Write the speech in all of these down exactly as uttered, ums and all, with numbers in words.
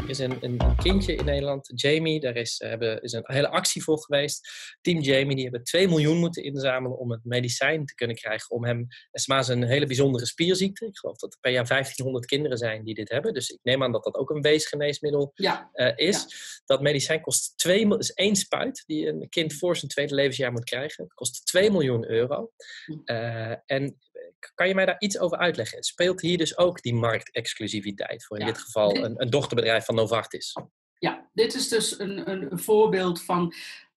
Er is een, een, een kindje in Nederland, Jamie, daar is, hebben, is een hele actie voor geweest. Team Jamie, die hebben twee miljoen moeten inzamelen om het medicijn te kunnen krijgen. Om hem, S M A is een hele bijzondere spierziekte. Ik geloof dat er per jaar vijftienhonderd kinderen zijn die dit hebben. Dus ik neem aan dat dat ook een weesgeneesmiddel ja. uh, is. Ja. Dat medicijn kost twee, is één spuit die een kind voor zijn tweede levensjaar moet krijgen. Het kost twee miljoen euro. Uh, en kan je mij daar iets over uitleggen? Speelt hier dus ook die marktexclusiviteit voor in ja. dit geval een, een dochterbedrijf van Novartis? Ja, dit is dus een, een, een voorbeeld van...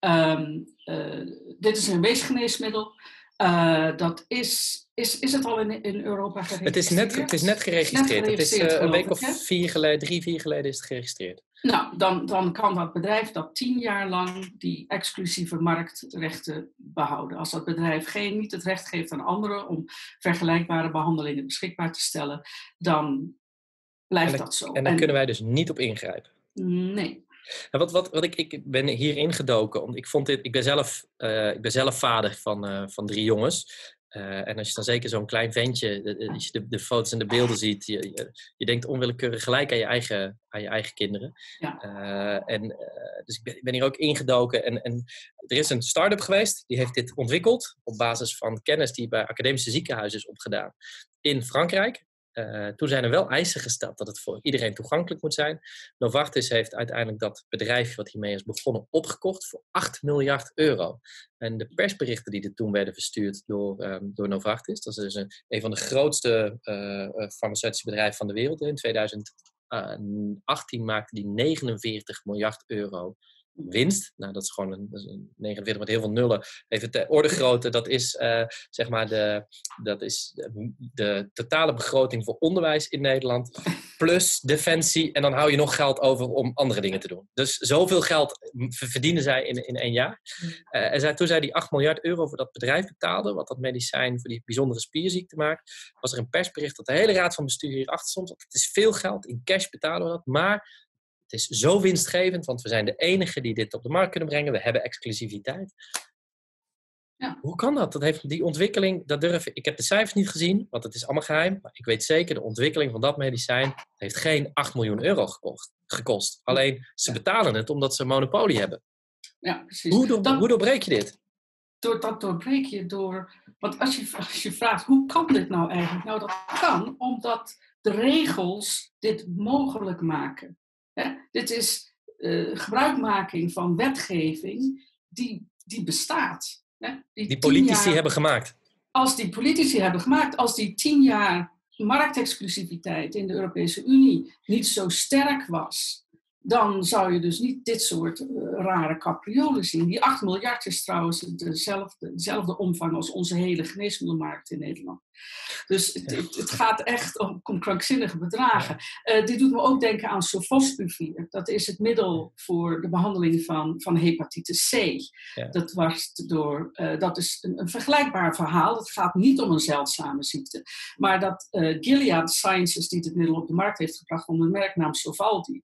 Um, uh, dit is een weesgeneesmiddel. Uh, dat is... Is, is het al in, in Europa geregistreerd? Het is net, het is net geregistreerd. Het is, net geregistreerd. Het is uh, een week of ik, vier geleden, drie, vier geleden is het geregistreerd. Nou, dan, dan kan dat bedrijf dat tien jaar lang die exclusieve marktrechten behouden. Als dat bedrijf geen, niet het recht geeft aan anderen om vergelijkbare behandelingen beschikbaar te stellen, dan blijft en dan, dat zo. En daar kunnen wij dus niet op ingrijpen? Nee. Nou, wat, wat, wat ik, ik ben hier ingedoken, want ik vond dit, ik ben zelf, uh, ik ben zelf vader van, uh, van drie jongens. Uh, en als je dan zeker zo'n klein ventje, de, als je de, de foto's en de beelden ziet, je, je, je denkt onwillekeurig gelijk aan je eigen, aan je eigen kinderen. Ja. Uh, en, uh, dus ik ben, ik ben hier ook ingedoken. En, en er is een start-up geweest, die heeft dit ontwikkeld op basis van kennis die bij academische ziekenhuizen is opgedaan in Frankrijk. Uh, toen zijn er wel eisen gesteld dat het voor iedereen toegankelijk moet zijn. Novartis heeft uiteindelijk dat bedrijf wat hiermee is begonnen opgekocht voor acht miljard euro. En de persberichten die er toen werden verstuurd door, um, door Novartis, dat is dus een, een van de grootste uh, farmaceutische bedrijven van de wereld. In tweeduizend achttien maakte die negenenveertig miljard euro winst. Nou, dat is gewoon een, dat is een negenenveertig met heel veel nullen. Even ter orde grootte, dat is uh, zeg maar de, dat is de, de totale begroting voor onderwijs in Nederland. Plus defensie. En dan hou je nog geld over om andere dingen te doen. Dus zoveel geld verdienen zij in, in één jaar. Uh, en zij, toen zij die acht miljard euro voor dat bedrijf betaalden, wat dat medicijn voor die bijzondere spierziekte maakt, was er een persbericht dat de hele raad van bestuur hierachter stond. Het is veel geld, in cash betalen we dat, maar het is zo winstgevend, want we zijn de enigen die dit op de markt kunnen brengen. We hebben exclusiviteit. Ja. Hoe kan dat? Dat heeft die ontwikkeling, dat durf ik. Ik heb de cijfers niet gezien, want het is allemaal geheim. Maar ik weet zeker, de ontwikkeling van dat medicijn heeft geen acht miljoen euro gekost. gekost. Alleen, ze betalen het omdat ze een monopolie hebben. Ja, precies. Hoe, door, dat, hoe doorbreek je dit? Door, dat doorbreek je door... Want als je, als je vraagt, hoe kan dit nou eigenlijk? Nou, dat kan omdat de regels dit mogelijk maken. Hè? Dit is uh, gebruikmaking van wetgeving die, die bestaat. Hè? Die, die politici jaar, hebben gemaakt. Als die politici hebben gemaakt, als die tien jaar marktexclusiviteit in de Europese Unie niet zo sterk was, dan zou je dus niet dit soort uh, rare capriolen zien. Die acht miljard is trouwens dezelfde, dezelfde omvang als onze hele geneesmiddelmarkt in Nederland. Dus het, het, het gaat echt om, om krankzinnige bedragen. Uh, dit doet me ook denken aan sofosbuvir. Dat is het middel voor de behandeling van, van hepatitis C. Ja. Dat, was door, uh, dat is een, een vergelijkbaar verhaal. Het gaat niet om een zeldzame ziekte. Maar dat uh, Gilead Sciences, die dit middel op de markt heeft gebracht onder de merknaam Sovaldi,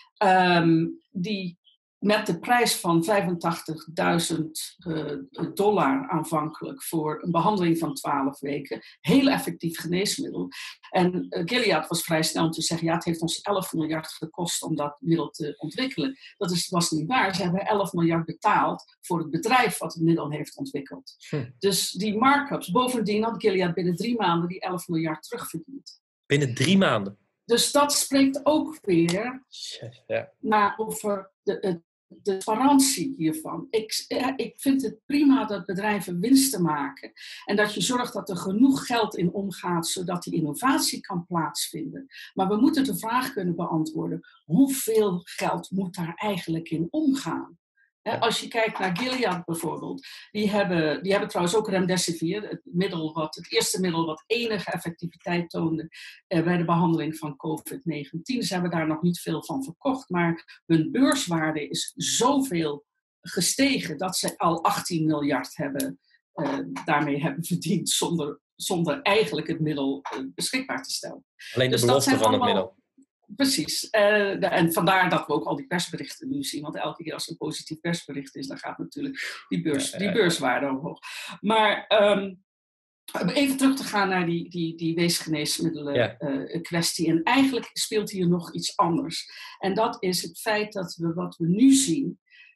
Um, die met de prijs van vijfentachtigduizend uh, dollar aanvankelijk voor een behandeling van twaalf weken, heel effectief geneesmiddel. En uh, Gilead was vrij snel om te zeggen, ja, het heeft ons elf miljard gekost om dat middel te ontwikkelen. Dat is, was niet waar. Ze hebben elf miljard betaald voor het bedrijf wat het middel heeft ontwikkeld. Hm. Dus die markups, bovendien had Gilead binnen drie maanden die elf miljard terugverdiend. Binnen drie maanden? Dus dat spreekt ook weer ja. naar over de, de transparantie hiervan. Ik, ik vind het prima dat bedrijven winsten maken en dat je zorgt dat er genoeg geld in omgaat zodat die innovatie kan plaatsvinden. Maar we moeten de vraag kunnen beantwoorden, hoeveel geld moet daar eigenlijk in omgaan? He, als je kijkt naar Gilead bijvoorbeeld, die hebben, die hebben trouwens ook remdesivir, het, middel wat, het eerste middel wat enige effectiviteit toonde eh, bij de behandeling van covid negentien. Ze hebben daar nog niet veel van verkocht, maar hun beurswaarde is zoveel gestegen dat ze al achttien miljard hebben, eh, daarmee hebben verdiend zonder, zonder eigenlijk het middel eh, beschikbaar te stellen. Alleen de dus belofte van allemaal, het middel. Precies. Uh, en vandaar dat we ook al die persberichten nu zien. Want elke keer als er een positief persbericht is, dan gaat natuurlijk die, beurs, die beurswaarde omhoog. Maar um, Even terug te gaan naar die, die, die weesgeneesmiddelen Ja. uh, kwestie. En eigenlijk speelt hier nog iets anders. En dat is het feit dat we wat we nu zien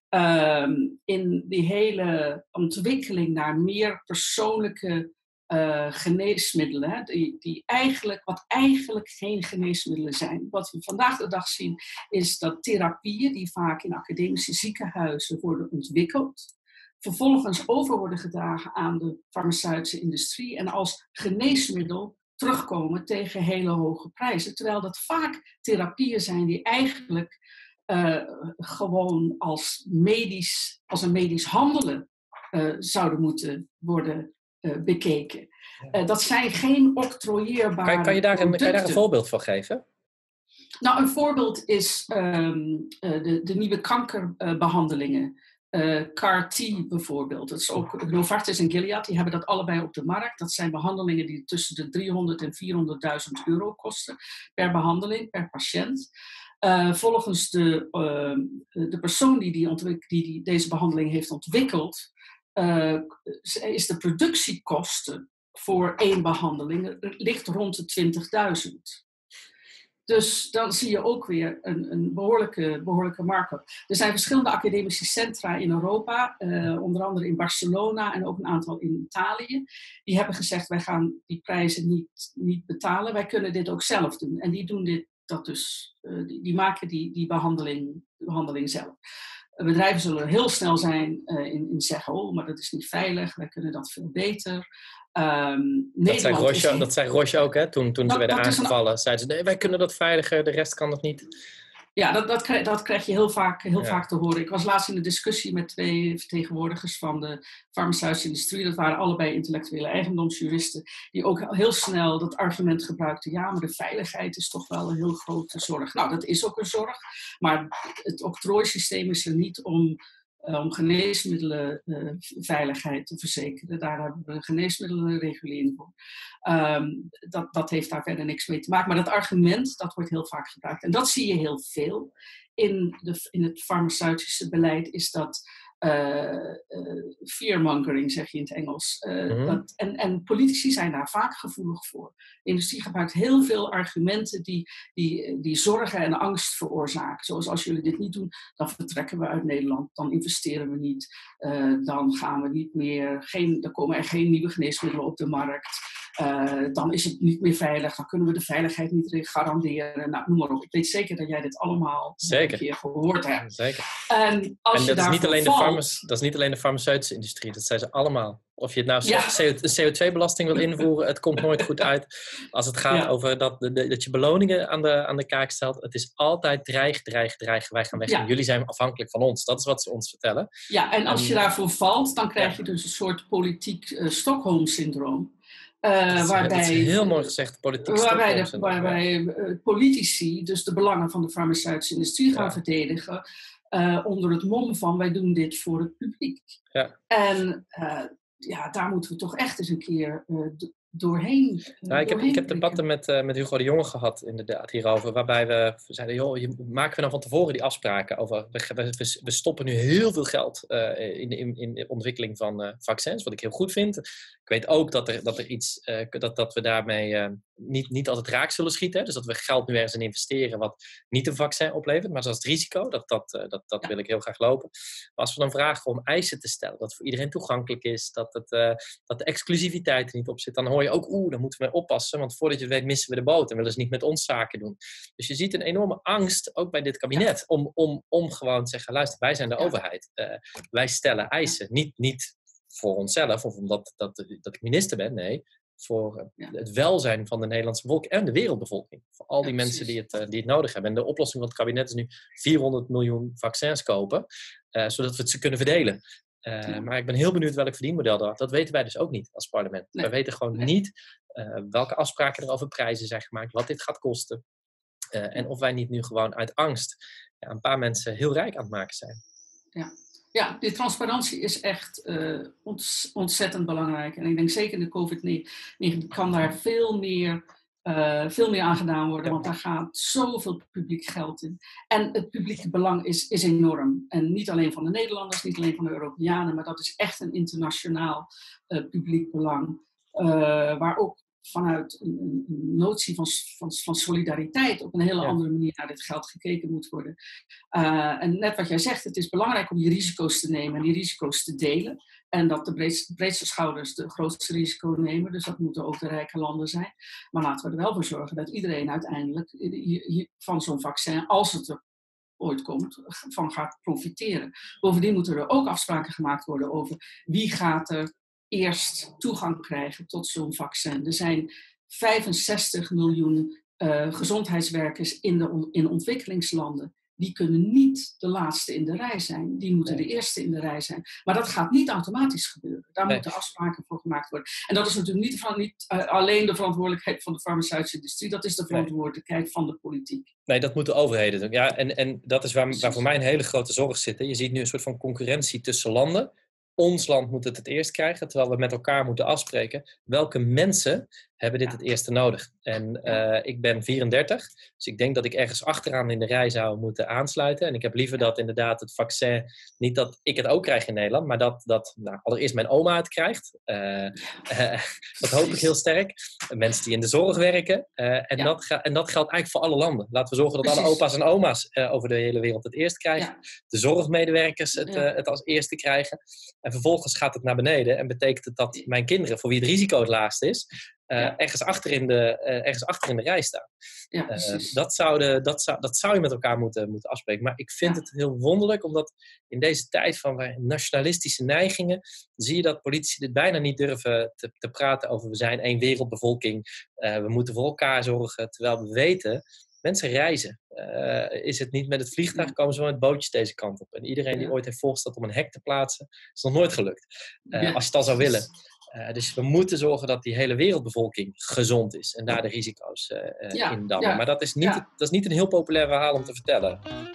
um, in die hele ontwikkeling naar meer persoonlijke uh, geneesmiddelen, hè, die, die eigenlijk, wat eigenlijk geen geneesmiddelen zijn. Wat we vandaag de dag zien is dat therapieën die vaak in academische ziekenhuizen worden ontwikkeld, vervolgens over worden gedragen aan de farmaceutische industrie en als geneesmiddel terugkomen tegen hele hoge prijzen. Terwijl dat vaak therapieën zijn die eigenlijk uh, gewoon als, medisch, als een medisch handelen uh, zouden moeten worden uh, bekeken. Uh, dat zijn geen octrooieerbare kan, kan, je daar een, kan je daar een voorbeeld van geven? Nou, een voorbeeld is um, uh, de, de nieuwe kankerbehandelingen. Uh, C A R T bijvoorbeeld. Dat is ook Novartis en Gilead, die hebben dat allebei op de markt. Dat zijn behandelingen die tussen de driehonderd en vierhonderdduizend euro kosten per behandeling, per patiënt. Uh, volgens de, uh, de persoon die, die, ontwik- die, die deze behandeling heeft ontwikkeld, uh, is de productiekosten voor één behandeling ligt rond de twintigduizend. Dus dan zie je ook weer een, een behoorlijke, behoorlijke markt. Er zijn verschillende academische centra in Europa, uh, onder andere in Barcelona en ook een aantal in Italië. Die hebben gezegd, wij gaan die prijzen niet, niet betalen, wij kunnen dit ook zelf doen. En die doen dit, dat dus, uh, die, die maken die, die behandeling, behandeling zelf. Uh, bedrijven zullen heel snel zijn uh, in, in zeggen, oh, maar dat is niet veilig, wij kunnen dat veel beter. Um, dat, zei Roche, is, dat zei Roche ook, hè? Toen, toen dat, ze werden aangevallen. Een, zeiden ze, nee, wij kunnen dat veiliger, de rest kan dat niet. Ja, dat, dat, krijg, dat krijg je heel, vaak, heel ja. vaak te horen. Ik was laatst in een discussie met twee vertegenwoordigers van de farmaceutische industrie. Dat waren allebei intellectuele eigendomsjuristen. Die ook heel snel dat argument gebruikten. Ja, maar de veiligheid is toch wel een heel grote zorg. Nou, dat is ook een zorg. Maar het octrooisysteem is er niet om... om geneesmiddelenveiligheid uh, te verzekeren. Daar hebben we een geneesmiddelenregulering voor. Um, dat, dat heeft daar verder niks mee te maken. Maar dat argument, dat wordt heel vaak gebruikt. En dat zie je heel veel. In, de, in het farmaceutische beleid is dat uh, uh, fearmongering, zeg je in het Engels. Uh, mm-hmm. dat, en, en politici zijn daar vaak gevoelig voor. De industrie gebruikt heel veel argumenten die, die, die zorgen en angst veroorzaken. Zoals als jullie dit niet doen, dan vertrekken we uit Nederland. Dan investeren we niet. Uh, dan gaan we niet meer, geen, dan komen er geen nieuwe geneesmiddelen op de markt. Uh, dan is het niet meer veilig. Dan kunnen we de veiligheid niet garanderen. Nou, noem maar op. Ik weet zeker dat jij dit allemaal zeker. een keer gehoord hebt. Zeker. En, als en je dat, is niet alleen valt, de farmas, dat is niet alleen de farmaceutische industrie. Dat zijn ze allemaal. Of je het nou ja. C O twee belasting wil invoeren, het komt nooit goed uit. Als het gaat ja. over dat, de, dat je beloningen aan de, aan de kaak stelt. Het is altijd dreig, dreig, dreig. Wij gaan weg. Ja. Jullie zijn afhankelijk van ons. Dat is wat ze ons vertellen. Ja, en als en, je daarvoor valt, dan krijg ja. je dus een soort politiek uh, Stockholm-syndroom. Uh, dat, is, waarbij, dat is heel mooi gezegd, politiek waarbij, de, waarbij uh, politici dus de belangen van de farmaceutische industrie gaan ja. verdedigen uh, onder het mom van wij doen dit voor het publiek. Ja. En uh, ja, daar moeten we toch echt eens een keer uh, doorheen. Uh, nou, ik, heb, doorheen ik heb debatten met, uh, met Hugo de Jonge gehad inderdaad hierover, waarbij we zeiden, joh, je, maken we dan van tevoren die afspraken over, we, we, we stoppen nu heel veel geld uh, in, in, in de ontwikkeling van uh, vaccins, wat ik heel goed vind. Ik weet ook dat, er, dat, er iets, uh, dat, dat we daarmee uh, niet, niet altijd raak zullen schieten. Hè? Dus dat we geld nu ergens in investeren wat niet een vaccin oplevert. Maar dat is het risico. Dat, dat, uh, dat, dat wil ik heel graag lopen. Maar als we dan vragen om eisen te stellen. Dat het voor iedereen toegankelijk is. Dat, het, uh, dat de exclusiviteit er niet op zit. Dan hoor je ook, oeh, dan moeten we oppassen. Want voordat je het weet missen we de boot. En willen ze niet met ons zaken doen. Dus je ziet een enorme angst, ook bij dit kabinet. Om, om, om gewoon te zeggen, luister, wij zijn de overheid. Uh, wij stellen eisen. Niet... niet voor onszelf, of omdat dat, dat ik minister ben, nee, voor ja. het welzijn van de Nederlandse bevolking en de wereldbevolking. Voor al die ja, mensen die het, uh, die het nodig hebben. En de oplossing van het kabinet is nu vierhonderd miljoen vaccins kopen, uh, zodat we het ze kunnen verdelen. Uh, ja. Maar ik ben heel benieuwd welk verdienmodel dat. Dat weten wij dus ook niet als parlement. Nee. We weten gewoon nee. niet uh, welke afspraken er over prijzen zijn gemaakt, wat dit gaat kosten. Uh, en of wij niet nu gewoon uit angst ja, een paar mensen heel rijk aan het maken zijn. Ja. Ja, die transparantie is echt uh, ont- ontzettend belangrijk. En ik denk zeker in de covid negentien kan daar veel meer, uh, veel meer aan gedaan worden. Ja. Want daar gaat zoveel publiek geld in. En het publieke belang is, is enorm. En niet alleen van de Nederlanders, niet alleen van de Europeanen. Maar dat is echt een internationaal uh, publiek belang. uh, waar ook vanuit een, een notie van, van, van solidariteit op een hele ja. andere manier naar dit geld gekeken moet worden. Uh, en net wat jij zegt, het is belangrijk om die risico's te nemen en die risico's te delen. En dat de breedste, breedste schouders de grootste risico nemen. Dus dat moeten ook de rijke landen zijn. Maar laten we er wel voor zorgen dat iedereen uiteindelijk van zo'n vaccin, als het er ooit komt, van gaat profiteren. Bovendien moeten er ook afspraken gemaakt worden over wie gaat er eerst toegang krijgen tot zo'n vaccin. Er zijn vijfenzestig miljoen uh, gezondheidswerkers in, de, in ontwikkelingslanden. Die kunnen niet de laatste in de rij zijn. Die moeten nee. de eerste in de rij zijn. Maar dat gaat niet automatisch gebeuren. Daar nee. moeten afspraken voor gemaakt worden. En dat is natuurlijk niet, van, niet uh, alleen de verantwoordelijkheid van de farmaceutische industrie. Dat is de verantwoordelijkheid nee. van de politiek. Nee, dat moeten overheden doen. Ja, en, en dat is waar, waar voor mij een hele grote zorg zit. Je ziet nu een soort van concurrentie tussen landen. Ons land moet het het eerst krijgen, terwijl we met elkaar moeten afspreken welke mensen hebben dit het eerste nodig. En uh, ik ben vierendertig, dus ik denk dat ik ergens achteraan in de rij zou moeten aansluiten. En ik heb liever dat inderdaad het vaccin, niet dat ik het ook krijg in Nederland, maar dat, dat nou, allereerst mijn oma het krijgt. Uh, uh, dat hoop ik heel sterk. Mensen die in de zorg werken. Uh, en, ja. dat ga, en dat geldt eigenlijk voor alle landen. Laten we zorgen dat Precies. alle opa's en oma's uh, over de hele wereld het eerst krijgen. Ja. De zorgmedewerkers het, ja. uh, het als eerste krijgen. En vervolgens gaat het naar beneden en betekent het dat mijn kinderen, voor wie het risico het laagst is, uh, ja. ergens, achter in de, uh, ergens achter in de rij staan. Ja, uh, dat, zou de, dat, zou, dat zou je met elkaar moeten, moeten afspreken. Maar ik vind ja. het heel wonderlijk, omdat in deze tijd van nationalistische neigingen zie je dat politici dit bijna niet durven te, te praten over we zijn één wereldbevolking, uh, we moeten voor elkaar zorgen, terwijl we weten, mensen reizen. Uh, is het niet met het vliegtuig, komen ze wel met bootjes deze kant op. En iedereen die ooit heeft voorgesteld om een hek te plaatsen, is nog nooit gelukt. Uh, ja. Als je het al zou willen. Uh, dus we moeten zorgen dat die hele wereldbevolking gezond is. En daar de risico's uh, ja. in dammen. Ja. Maar dat is, niet, ja. dat is niet een heel populair verhaal om te vertellen.